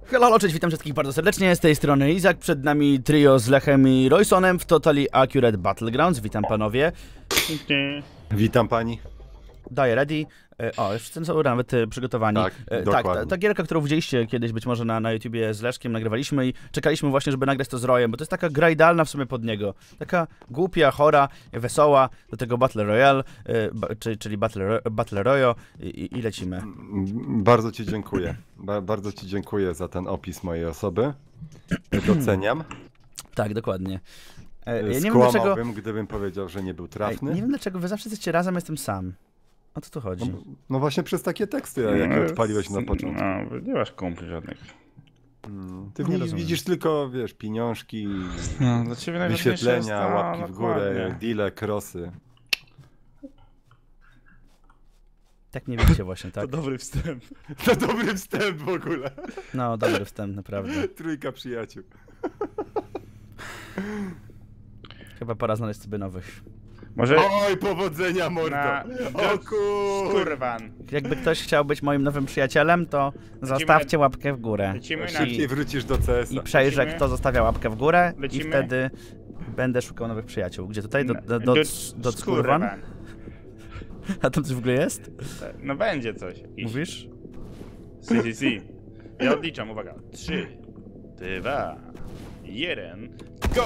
Halo, cześć, witam wszystkich bardzo serdecznie, z tej strony Izak, przed nami trio z Lechem i Roysonem w Totally Accurate Battlegrounds, witam panowie. Witam pani. Daję ready. O, już są nawet przygotowani. Tak, tak, ta gierka, którą widzieliście kiedyś być może na YouTubie z Leszkiem, nagrywaliśmy i czekaliśmy właśnie, żeby nagrać to z Royem, bo to jest taka gra idealna w sumie pod niego. Taka głupia, chora, wesoła, do tego Battle Royale, czyli Battle Royale i lecimy. Bardzo ci dziękuję. Bardzo ci dziękuję za ten opis mojej osoby. Doceniam. Tak, dokładnie. Ja skłamałbym, gdybym powiedział, że nie był trafny. Nie wiem dlaczego wy zawsze jesteście razem, jestem sam. O co tu chodzi? No właśnie przez takie teksty, jakie odpaliłeś na początku. No, nie masz kumpli żadnych. Ty widzisz tylko, wiesz, pieniążki, No, dla ciebie wyświetlenia, jest, łapki w górę, deale, crossy. Tak nie wiecie właśnie, tak? To dobry wstęp. To dobry wstęp w ogóle. No, dobry wstęp, naprawdę. Trójka przyjaciół. Chyba pora znaleźć sobie nowych. Może... Oj, powodzenia, mordo! O kurwan! Jakby ktoś chciał być moim nowym przyjacielem, to zostawcie łapkę w górę. Szybciej wrócisz do CS-a. I przejrzę, kto zostawia łapkę w górę Lecimy? i wtedy będę szukał nowych przyjaciół. Gdzie tutaj? Do Skurwan. A tam coś w ogóle jest? No będzie coś. Mówisz? Si. Ja odliczam, uwaga. 3, 2, 1, go!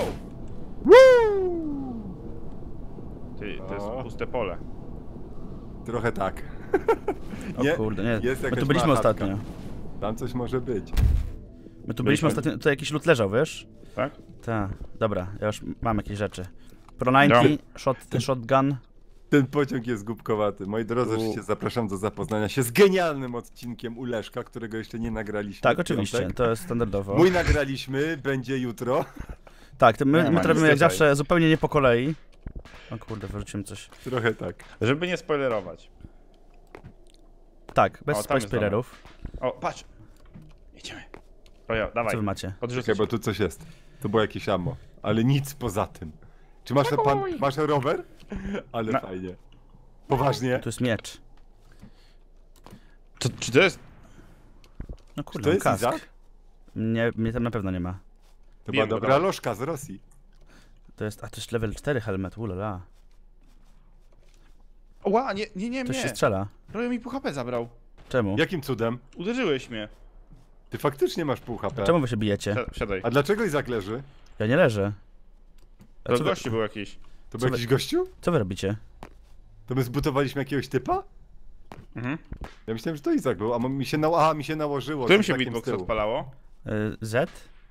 Ty, to jest puste pole. Trochę tak. O kurde, nie. Jest My tu jakaś byliśmy machatka. ostatnio. Tam coś może być. My tu byliśmy ostatnio, tutaj jakiś lód leżał, wiesz? Tak? Tak, dobra, ja już mam jakieś rzeczy. Pro 90, shotgun. Ten pociąg jest głupkowaty. Moi drodzy, oczywiście zapraszam do zapoznania się z genialnym odcinkiem u Leszka, którego jeszcze nie nagraliśmy. Tak, oczywiście, to jest standardowo. Mój nagraliśmy, będzie jutro. Tak, to my to robimy jak tutaj. zawsze zupełnie nie po kolei. O kurde, wyrzuciłem coś. Trochę tak. Żeby nie spoilerować. Tak, bez O, tam jest spoilerów. O, patrz! Jedziemy. Rojo, dawaj. Co wy macie? Odrzucę Bo tu coś jest. To było jakieś ammo. Ale nic poza tym. Czy masz, masz rower? Ale fajnie. Poważnie. Tu jest miecz. Czy to jest... No kurde, To jest kask. Izak? Mnie tam na pewno nie ma. To była Wiem, dobra dawaj. lożka z Rosji. To jest level 4 helmet, ulala. Ła, nie, Ktoś się strzela. Rojo mi pół HP zabrał. Czemu? Jakim cudem? Uderzyłeś mnie. Ty faktycznie masz pół HP. Czemu wy się bijecie? Siadaj. A dlaczego Izak leży? Ja nie leżę. A To co wy, gości był jakiś. To był jakiś gościu? co wy robicie? To my zbutowaliśmy jakiegoś typa? Mhm. Ja myślałem, że to Izak był, a mi się nałożyło. Którym z się Izakiem beatbox z tyłu. odpalało? Z?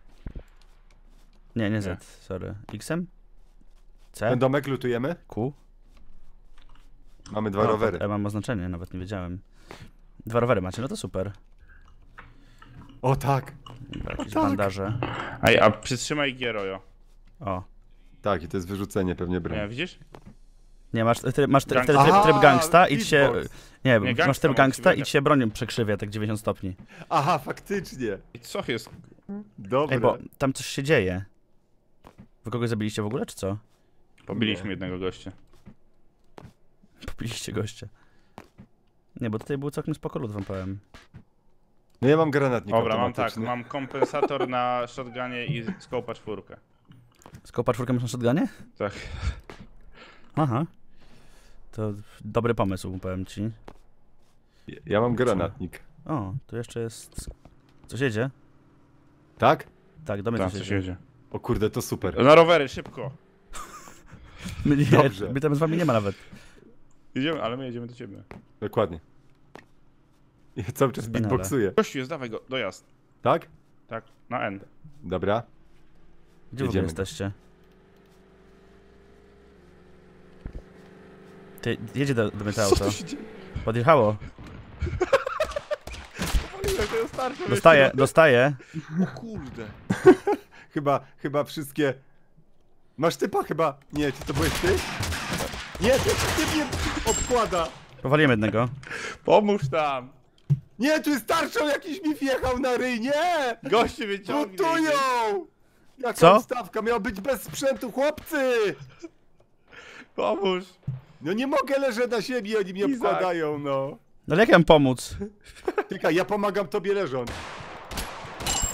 Nie Nie. Z, sorry. Xem? C? Ten domek lutujemy? Q? Mamy dwa rowery. Ja mam oznaczenie, nawet nie wiedziałem. 2 rowery macie, no to super. O tak! Jakieś tak. bandaże. Ej, a przytrzymaj G, Rojo. O. Tak, i to jest wyrzucenie pewnie Nie, broni. widzisz? Nie, masz wtedy Gangsta. tryb gangsta i ci się... beatbox. Nie, Nie, masz gangsta tryb gangsta musi i być. ci się broń przekrzywia tak 90 stopni. Aha, faktycznie. I co jest? Dobra. Ej, bo tam coś się dzieje. Wy kogoś zabiliście w ogóle, czy co? Pobiliśmy Nie. jednego gościa. Pobiliście gościa. Nie, bo tutaj był całkiem spoko lud, wam powiem. No ja mam granatnik Dobra, mam tak, automatyczny. mam kompensator na shotgunie i skopa 4. Skopa 4 masz na shotgunie? Tak. Aha. To dobry pomysł, powiem ci. Ja mam granatnik. O, tu jeszcze jest... Coś jedzie? Tak? Tak, do mnie Tam coś coś jedzie. jedzie. O kurde, to super. Na rowery, szybko! Dobrze. My tam z wami nie ma nawet. Jedziemy, ale my jedziemy do ciebie. Dokładnie. Ja cały czas Wspaniale. beatboxuję. Gościu jest, dawaj go, dojazd. Tak? Tak, na N. Dobra. Gdzie w ogóle Jedziemy. jesteście? Ty, jedzie do mnie to auto. Podjechało. Dostaję. O kurde. Chyba wszystkie... Masz typa chyba? Nie, czy to byłeś ty? Nie, ty mnie obkłada! Powaliłem jednego. Pomóż tam! Nie, tu jest tarczą jakiś mi wjechał na ryj, nie! Goście wyciągnie! Butują! Jaka Co? ustawka, miała być bez sprzętu, chłopcy! Pomóż! No nie mogę, leżę na ziemi, oni mnie Izak. obkładają, no. No ale jak ja mam pomóc? Czekaj, ja pomagam tobie leżąc.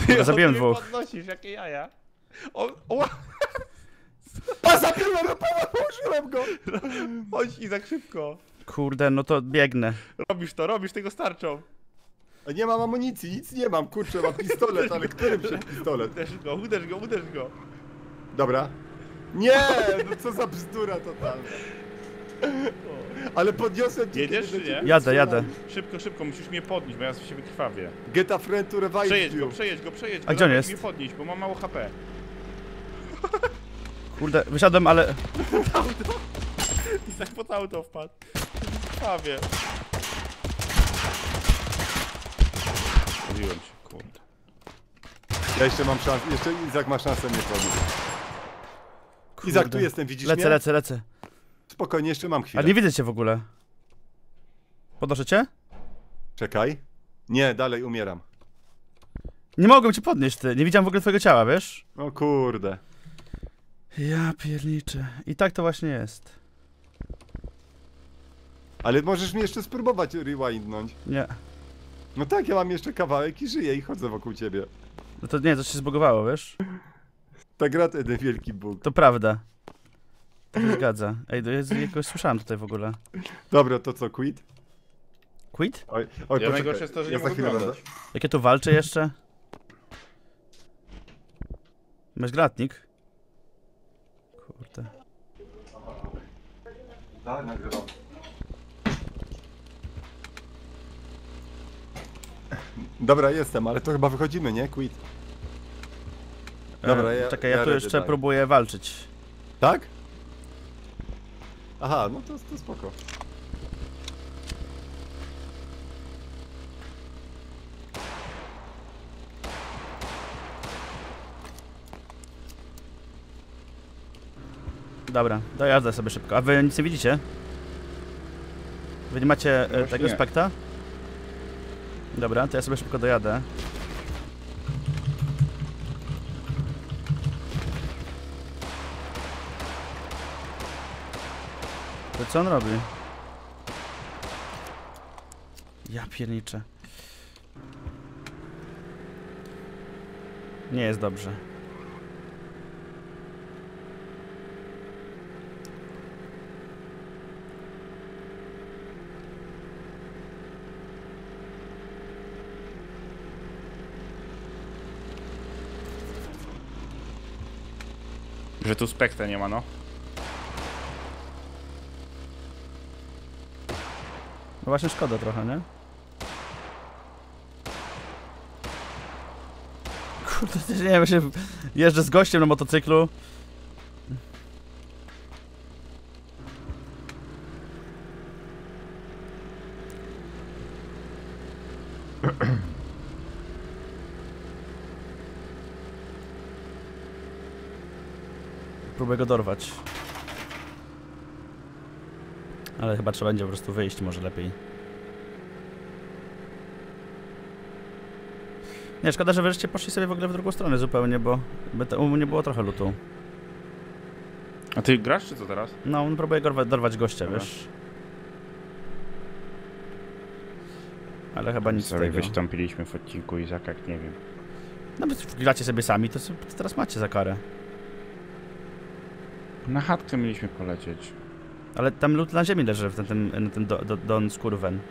Kurwa, zabiłem ty mnie dwóch. podnosisz, jakie jaja. O, A zabiłem go, położyłem go! chodź Izak, szybko. Kurde, no to biegnę. Robisz tego starczą. A nie mam amunicji, nic nie mam, kurczę, mam pistolet, ale którym się pistolet? Uderz go. Dobra. Nie, no co za bzdura totalna. Ale podniosłem cię, Jedziesz, kiedy czy nie? do ciebie Jadę. Szybko, musisz mnie podnieść, bo ja z siebie krwawię. Get a friend to revive you. Przejedź go. A gdzie on dawaj jest? mnie podnieść, bo mam mało HP. Kurde, wysiadłem, ale... Izak pod auto wpadł. Krwawię. Mówiłem ci, kurde. Ja jeszcze mam szansę, jeszcze Izak ma szansę mnie podnieść. Izak, tu jestem, widzisz mnie? Lecę. Spokojnie, jeszcze mam chwilę. Ale nie widzę cię w ogóle. Podnoszę cię? Czekaj. Nie, dalej umieram. Nie mogłem cię podnieść, ty. Nie widziałem w ogóle twojego ciała, wiesz? O kurde. Ja pierniczę. I tak to właśnie jest. Ale możesz mnie jeszcze spróbować rewindnąć. Nie. No tak, ja mam jeszcze kawałek i żyję i chodzę wokół ciebie. No to nie, to się zbugowało, wiesz? Ta gra to jeden wielki bóg. To prawda. To się zgadza. Ej, to jest, jakoś słyszałem tutaj w ogóle. Dobra, to co, quit? Quit? Oj, Ja najgorsze jest to, że nie za mogę chwilę oglądać. będę. Jak ja tu walczę jeszcze? Masz granatnik? Kurde. Tak, nagrywam. Dobra, jestem, ale to chyba wychodzimy, nie? Quit. Dobra, Czekaj, ja tu ready jeszcze daję. próbuję walczyć. Tak? Aha, no to spoko. Dobra, dojadę sobie szybko. A wy nic nie widzicie? Wy nie macie No właśnie tego nie. spekta? Dobra, to ja sobie szybko dojadę. To co on robi? Ja pierniczę. Nie jest dobrze. Że tu spektra nie ma, no. No właśnie szkoda trochę, nie? Kurde, też nie wiem, się jeżdżę z gościem na motocyklu. Próbuję go dorwać. Ale chyba trzeba będzie po prostu wyjść, może lepiej. Nie, szkoda, że wreszcie poszli sobie w ogóle w drugą stronę zupełnie, bo u mnie było trochę lutu. A ty grasz czy co teraz? No, on próbuje dorwać gościa, Dobra. wiesz. Ale chyba nic z Sorry, tego. wystąpiliśmy w odcinku Izaka, jak nie wiem. No, wy gracie sobie sami, to teraz macie za karę. Na chatkę mieliśmy polecieć. Ale tam lód na ziemi leży, na tym Don Skurwen.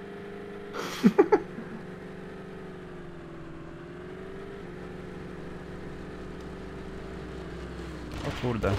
O kurde.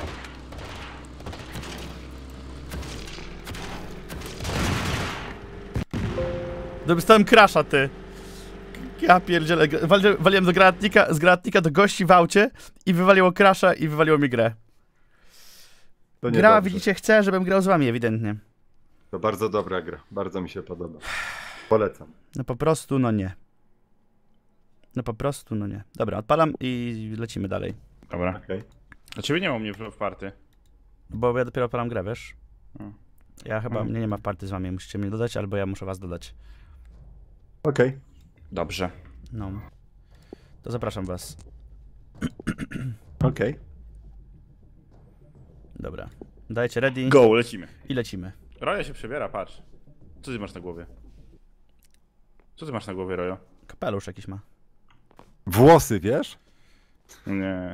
Dostałem crasha, ty. Ja pierdzielę. Waliłem z granatnika do gości w aucie i wywaliło crasha i wywaliło mi grę. To Gra, dobrze. widzicie, chce, żebym grał z wami, ewidentnie. To bardzo dobra gra, bardzo mi się podoba. Polecam. No po prostu, no nie. No po prostu, no nie. Dobra, odpalam i lecimy dalej. Dobra. Okej. A ciebie nie ma u mnie w party. Bo ja dopiero odpalam grę, wiesz? Hmm. Ja chyba, mnie nie ma w party z wami, musicie mnie dodać, albo ja muszę was dodać. Okej. Dobrze. No. To zapraszam was. Okej. Dobra. Dajcie ready Go, lecimy. i lecimy. Rojo się przebiera, patrz. Co ty masz na głowie? Co ty masz na głowie, Rojo? Kapelusz jakiś ma. Włosy, wiesz? Nie.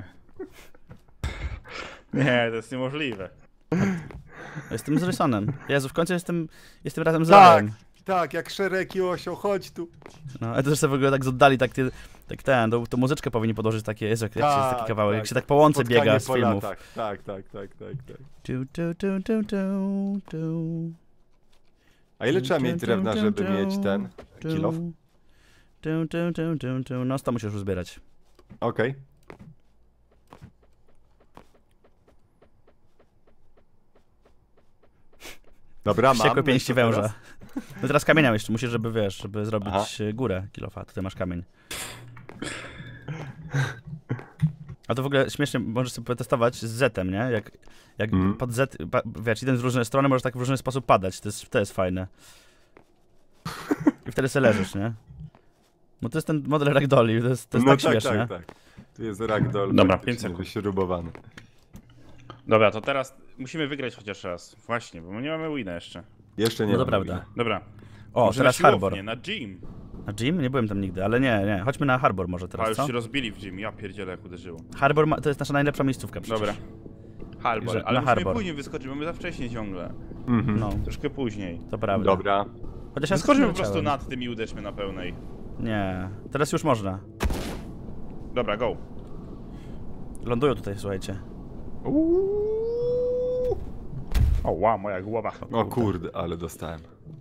Nie, to jest niemożliwe. Jestem z Rysonem. Jezu, w końcu jestem razem z Tak, Royem. tak, jak Szerek i Osio, chodź tu. No, ale to też sobie w ogóle tak z oddali, tak tą muzyczkę powinni podłożyć takie, Jezu, jak jest taki kawałek, jak się tak po łące Spotkanie biega z po filmów. latach. Tak. Tu. A ile trzeba mieć drewna, żeby mieć ten kilof? No, 100 musisz uzbierać. Okej. Dobra, mam. Wściekłe pięści no i co węża. teraz? No teraz kamienia jeszcze musisz, żeby wiesz, żeby zrobić Aha. górę kilofa. Tutaj masz kamień. A to w ogóle śmiesznie, możesz sobie potestować z Z-em, nie? Jak pod Z, wiesz, idąc w różne strony, możesz tak w różny sposób padać. To jest fajne. I wtedy sobie leżysz, nie? Bo to jest ten model ragdolli, to jest tak śmieszne. Tak. Tu jest ragdoll. Dobra, praktycznie 5 sekund. wyśrubowany. Dobra, to teraz musimy wygrać chociaż raz. Właśnie, bo my nie mamy wina jeszcze. Jeszcze nie No to mam prawda. wina. Dobra. O, Może teraz na Harbor. siłownię, na gym. A Jim? Nie byłem tam nigdy, ale nie. Chodźmy na Harbor może A teraz, już co? się rozbili w gym, ja pierdzielę jak uderzyło. Harbor to jest nasza najlepsza miejscówka przecież. Dobra. Harbor, Że- ale na musimy Harbor. później wyskoczyć, bo my za wcześnie ciągle. No, Troszkę później. to prawda. Dobra. Chociaż ja Wyskoczymy po skoczyłem. prostu nad tym i uderzmy na pełnej. Nie, teraz już można. Dobra, go. Lądują tutaj, słuchajcie. O, wow, moja głowa. O kurde, ale dostałem.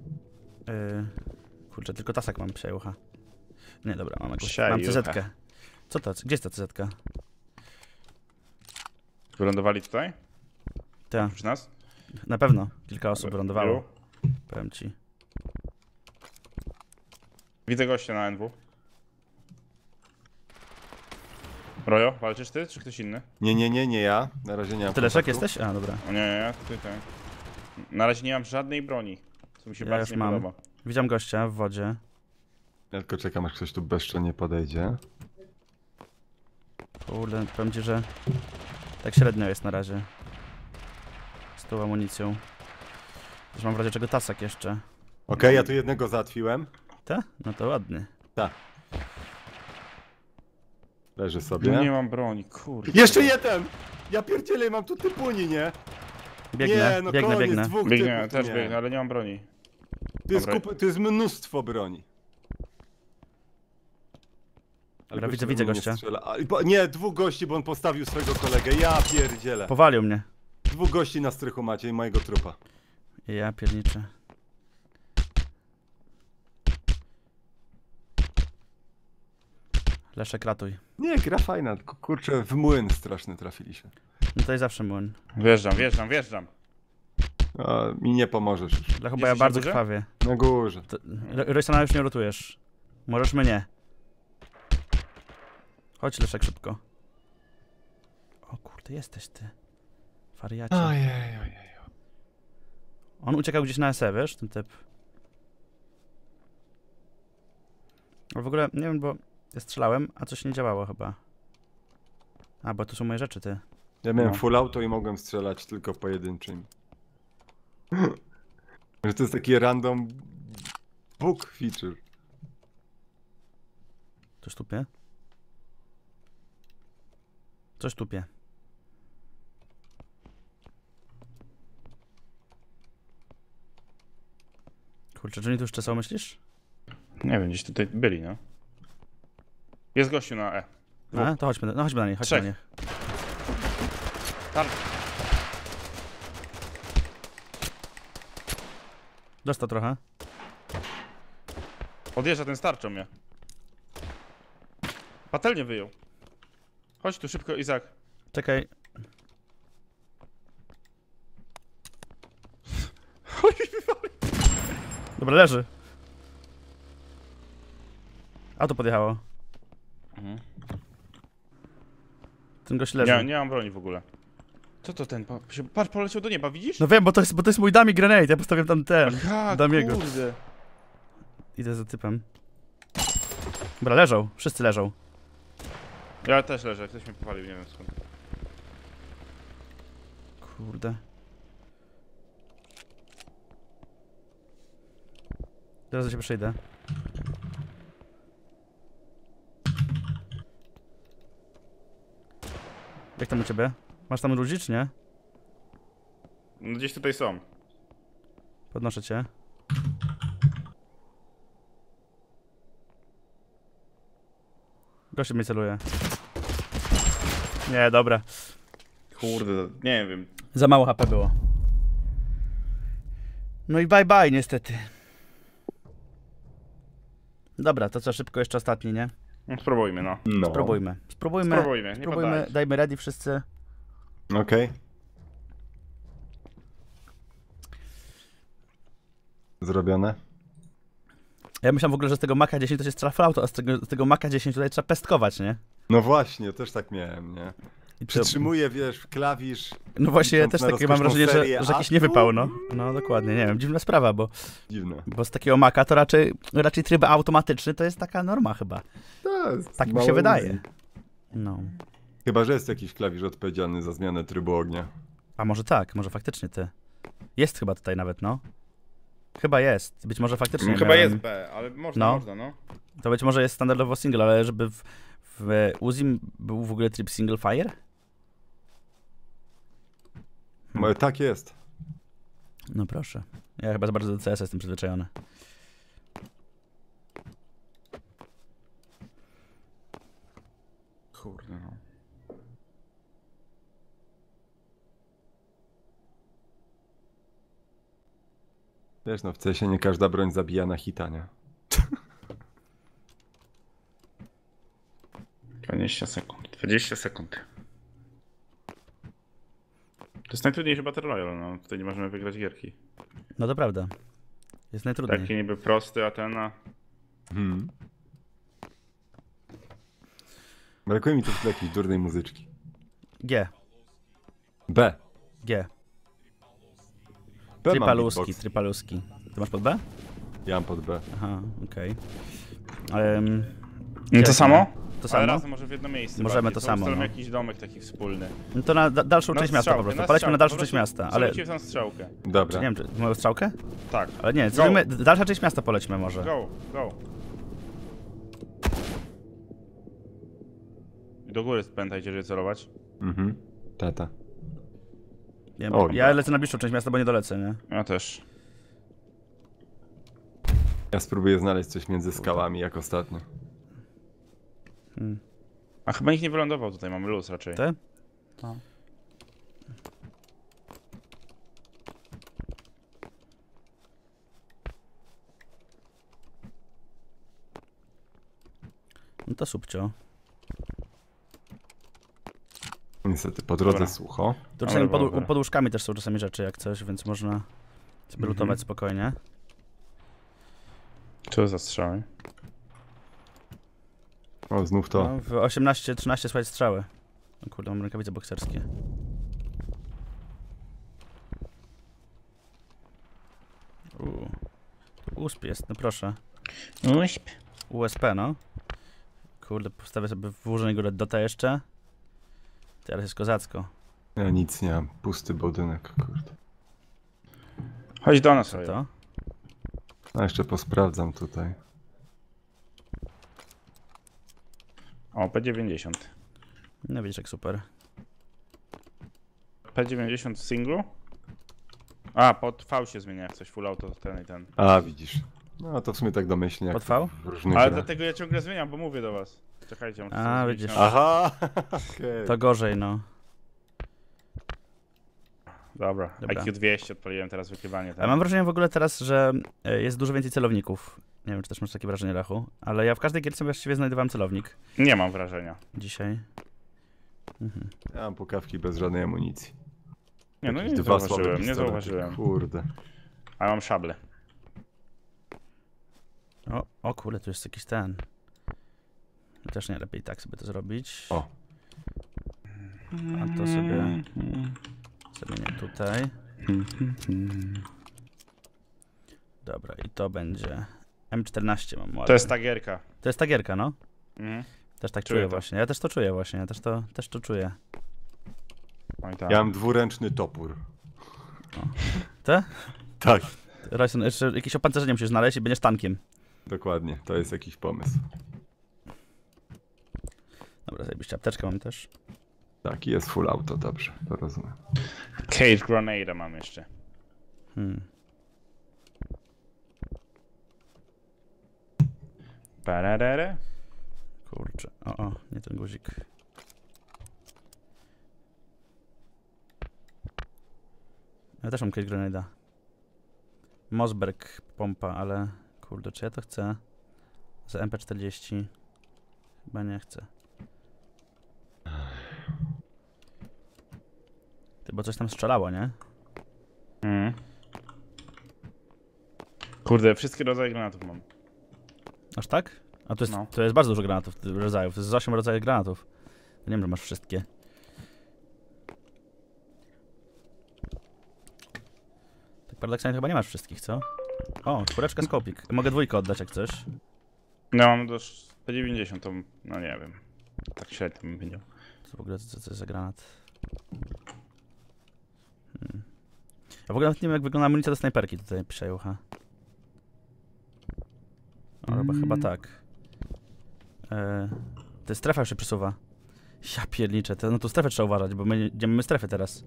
Kurczę, tylko tasak mam przejłucha. Nie, dobra, mam jakąś. Psia Mam jucha. CZ-kę. Co to? Gdzie jest ta CZ-ka? Wylądowali tutaj? Ta, Oprócz nas? na pewno. Kilka osób Ju. wylądowało. Powiem ci. Widzę gościa na NW. Rojo, walczysz ty, czy ktoś inny? Nie ja. Na razie nie mam Ty Leszek kontaktu. jesteś? A, dobra. O nie, tutaj. Na razie nie mam żadnej broni, co mi się Ja bardzo już nie mam. podoba. Widziałem gościa w wodzie. Ja tylko czekam, aż ktoś tu bezczelnie podejdzie. Kurde, powiem ci, że tak średnio jest na razie. Z tą amunicją. Już mam w razie czego tasak jeszcze. Okej, ja tu jednego załatwiłem. Ta? No to ładny. Tak. Leży Ja sobie. nie mam broni, kurde. Jeszcze jeden! Ja pierdzielę, mam tu typuni, nie? Biegnę, nie, no biegnę, koniec, biegnę. dwóch Biegnę, typów, też nie. biegnę, ale nie mam broni. Dobra. To jest mnóstwo broni. Ale Dobra, gościu widzę do mnie gościa. strzela. Nie, dwóch gości, bo on postawił swojego kolegę. Ja pierdzielę. Powalił mnie. Dwóch gości na strychu macie i mojego trupa. Ja pierniczę. Leszek, ratuj. Nie, gra fajna, tylko kurczę, w młyn straszny trafiliśmy. No to jest zawsze młyn. Wjeżdżam. A, mi nie pomożesz już. Dla chyba ja Jesteś bardzo na górze? krwawie. Na górze. Rojsana już nie rotujesz. Możesz mnie. Chodź Leszek szybko. O kurde, jesteś ty. Wariacie. Ojej. On uciekał gdzieś na SE, wiesz, ten typ. Ale w ogóle, nie wiem, bo ja strzelałem, a coś nie działało chyba. A, bo to są moje rzeczy, ty. Ja miałem No. full auto i mogłem strzelać tylko pojedynczym. Że to jest taki random bug feature. Coś tupie? Coś tupie. Kurczę, czy oni tu jeszcze są, myślisz? Nie wiem, gdzieś tutaj byli, no. Jest gościu na E. A, to chodźmy, no chodźmy na nich, chodźmy na Trzech. nich. Tam. Dostał trochę. Odjeżdża ten starczą mnie. Patelnię wyjął. Chodź tu szybko, Izak. Czekaj. Dobra, leży. Auto podjechało. Ten gość leży. Nie mam broni w ogóle. Co to ten? Patrz, poleciał do nieba, widzisz? No wiem, bo to jest mój dummy grenade, ja postawiłem tam ten. Aha, Damiego. kurde. Idę za typem. Dobra, leżą, wszyscy leżą. Ja też leżę, ktoś mnie powalił, nie wiem skąd. Kurde. Teraz do ciebie przejdę. Jak tam u ciebie? Masz tam ludzi, czy nie? No gdzieś tutaj są. Podnoszę cię. Gościu mnie celuje. Nie, dobra. Kurde, nie wiem. Za mało HP było. No i bye bye niestety. Dobra, to co, szybko jeszcze ostatni, nie? No, spróbujmy, no. No. Spróbujmy. Spróbujmy, nie poddajesz. Dajmy ready wszyscy. Okej. Zrobione? Ja myślałem w ogóle, że z tego Maka 10 to się strzela flauta, a z tego Maka 10 tutaj trzeba pestkować, nie? No właśnie, też tak miałem, nie? I to, Przytrzymuję, wiesz, klawisz. no właśnie, ja idąc też na takie mam rozkoszną wrażenie, serię, że a jakiś nie wypał, no. No dokładnie, nie wiem, dziwna sprawa, Dziwne. bo z takiego Maka to raczej tryb automatyczny to jest taka norma chyba. Tak mi się wydaje. No. Chyba, że jest jakiś klawisz odpowiedzialny za zmianę trybu ognia. A może tak, może faktycznie ty. Jest chyba tutaj nawet, no. Chyba jest. Być może faktycznie. Chyba miałem- jest B, ale można, No. można, no. To być może jest standardowo single, ale żeby w Uzi był w ogóle tryb single fire? Moje tak jest. No proszę. Ja chyba za bardzo do CS jestem przyzwyczajony. Kurde, no. Wiesz, no w CS-ie nie każda broń zabija na hita, nie? 20 sekund. 20 sekund. To jest najtrudniejszy Battle Royale, no. Tutaj nie możemy wygrać gierki. No to prawda. Jest najtrudniej. Taki niby prosty, a ten... Brakuje mi tu jakiejś durnej muzyczki. G. B. G. B mam Trypaluski, beatbox. trypaluski. Ty masz pod B? Ja mam pod B. Aha, okej. No to samo? To Ale samo? razem może w jedno miejsce. Możemy bardziej. to samo, ustalmy no. jakiś domek taki wspólny. No to na dalszą część miasta po strzałkę, prostu. Polećmy na dalszą po część prostu miasta, ale... Zróbcie tam strzałkę. Dobra. Nie wiem, czy mamy strzałkę? Tak. Ale nie, Go. zrobimy, dalsza część miasta polećmy może. Go, go. I do góry pamiętajcie, żeby celować. Mhm. Tata. Nie wiem, O, ja no. lecę na bliższą część miasta, bo nie dolecę, nie? Ja też. Ja spróbuję znaleźć coś między skałami jak ostatnio. A chyba nikt nie wylądował tutaj, mamy luz raczej. Ty? No. No to subcio. Niestety po drodze Dobra. sucho. Tu czasami dobra. pod łóżkami też są czasami rzeczy jak coś, więc można sobie lutować spokojnie. Co za strzały? O, znów to. No, w 18-13 słuchaj strzały. O kurde, mam rękawice bokserskie. USP jest, no proszę. Uśp. USP, no. Kurde, postawię sobie włożenie go do jeszcze. Teraz jest kozacko. Ja nic nie mam. Pusty budynek, kurde. Chodź do nas, Co Rojo. to? A jeszcze posprawdzam tutaj. O, P90. No widzisz jak super. P90 w singlu? A, pod V się zmienia jak coś, full auto ten i ten. A, widzisz. No to w sumie tak domyślnie jak Pod V? w różnych Ale grach. dlatego ja ciągle zmieniam, bo mówię do was. Czekajcie, muszę A, sobie zmienić widzisz. na- Aha! Okej. To gorzej, no. Dobra, Dobra. IQ 200 odpaliłem teraz wykrywanie. A mam wrażenie w ogóle teraz, że jest dużo więcej celowników. Nie wiem, czy też masz takie wrażenie, Lechu, ale ja w każdej gierce właściwie znajdowałem celownik Nie mam wrażenia. dzisiaj. Ja mam pukawki bez żadnej amunicji. Nie, no Jakieś nie dwa zauważyłem, słabe nie pistolety. zauważyłem. Kurde. A mam szable. O kurde, tu jest jakiś ten. Też nie lepiej tak sobie to zrobić. O. A to sobie zamienię tutaj. Dobra, i to będzie M14 mam ładnie. To jest ta gierka. To jest ta gierka, no. Mhm. Też tak Czuję czuję to. właśnie. Ja też to czuję właśnie. Ja też to czuję. Oj, tak. Ja mam dwuręczny topór. Te? Tak. Rajson, jeszcze jakieś opancerzenie musisz znaleźć i będziesz tankiem. Dokładnie, to jest jakiś pomysł. Dobra, zajebiście. Apteczkę mam też. Tak, jest full auto, dobrze, to rozumiem. Cage Grenade mam jeszcze. Pararere. Kurczę. O, nie ten guzik. Ja też mam Cage Grenada. Mossberg pompa, ale kurde, czy ja to chcę? Za MP40? Chyba nie chcę. Ty, bo coś tam strzelało, nie? Kurde, wszystkie rodzaje granatów mam. Aż tak? A to jest, No. to jest bardzo dużo granatów, rodzajów. To jest z 8 rodzajów granatów. Nie wiem, że masz wszystkie. Tak paradoksalnie chyba nie masz wszystkich, co? O, czwóreczka skopik. Mogę dwójkę oddać jak coś. No mam do P90, to no nie wiem. Tak średnio bym powiedział. Co w ogóle, co jest za granat? Ja w ogóle nawet nie wiem, jak wygląda amunicja do snajperki, tutaj pisze Jucha. O, chyba tak. To strefa już się przesuwa. Ja pierniczę, no tu strefę trzeba uważać, bo my idziemy strefy teraz.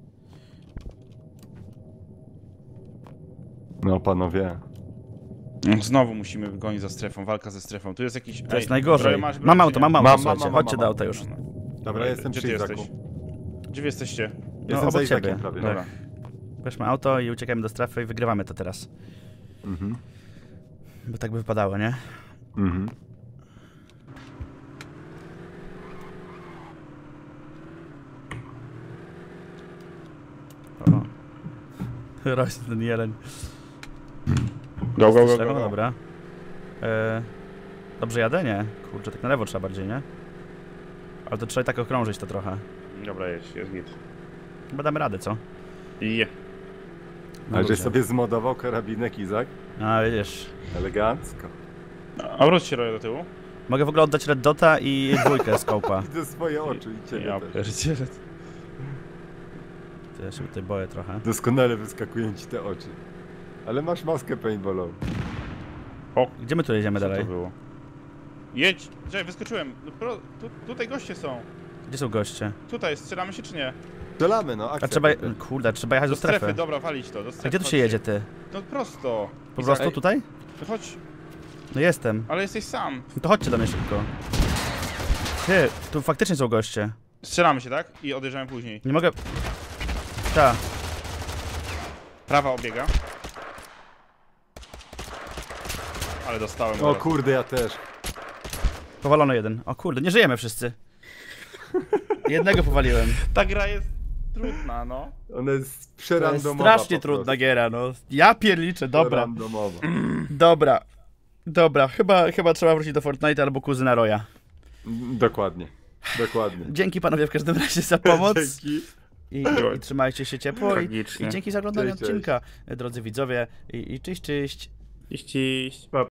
No panowie. Znowu musimy gonić za strefą, walka ze strefą. Tu jest jakiś... To jest Ej, najgorzej. broń masz broń, Mam czy auto, nie? mam auto, Mam, słuchajcie. mam, Chodźcie mam, do auta No, już. no, no. Dobra, jestem Gdzie przy ty Izaku. jesteś? Gdzie wy jesteście? Jestem obok za Izakiem ciebie. prawie. Dobra. Weźmy auto i uciekajmy do strefy i wygrywamy to teraz. Mhm. Bo tak by wypadało, nie? Mhm. O. Rośnie ten jeleń. Go, go, go, Strefą, go, go. dobra. Dobrze jadę? Nie. Kurczę, tak na lewo trzeba bardziej, nie? Ale to trzeba i tak okrążyć to trochę. Dobra, jest git. Chyba damy radę, co? I Ale ludzie. żeś sobie zmodował karabinek, Izak? A, widzisz. Elegancko. obróć się Rojo do tyłu. Mogę w ogóle oddać Red Dota i dwójkę skopa. Widzę swoje oczy i ciebie Ja też. pierdzielę. To ja się tutaj boję trochę. Doskonale wyskakują ci te oczy. Ale masz maskę paintballową. Gdzie my tu jedziemy Co to dalej? było? Jedź! Czekaj, wyskoczyłem. No, tutaj goście są. Gdzie są goście? Tutaj, strzelamy się czy nie? Strzelamy, no, akcja. A trzeba... Peter. Kurde, trzeba jechać Do do strefy. strefy, dobra, walić to. Do A strefy, gdzie tu się chodźcie. jedzie, ty? No prosto. Po prostu Ej. tutaj? No chodź, No jestem. ale jesteś sam. No to chodźcie do mnie szybko. Ty, tu faktycznie są goście. Strzelamy się, tak? I odjeżdżamy później. Nie mogę... Ta. Prawa obiega. Ale dostałem. O zaraz. kurde, ja też. Powalono jeden. O kurde, nie żyjemy wszyscy. Jednego powaliłem. Ta gra jest trudna, no. Ona jest To jest przerandomowa. strasznie po trudna prostu. giera, no. Ja pierliczę, dobra. Przerandomowa. Dobra. Dobra, chyba trzeba wrócić do Fortnite'a albo kuzyna Roya. Dokładnie. Dokładnie. Dzięki panowie w każdym razie za pomoc. Dzięki. I trzymajcie się ciepło. Tragicznie. I dzięki za oglądanie Cześć, cześć. odcinka, drodzy widzowie. I cześć, cześć. Cześć.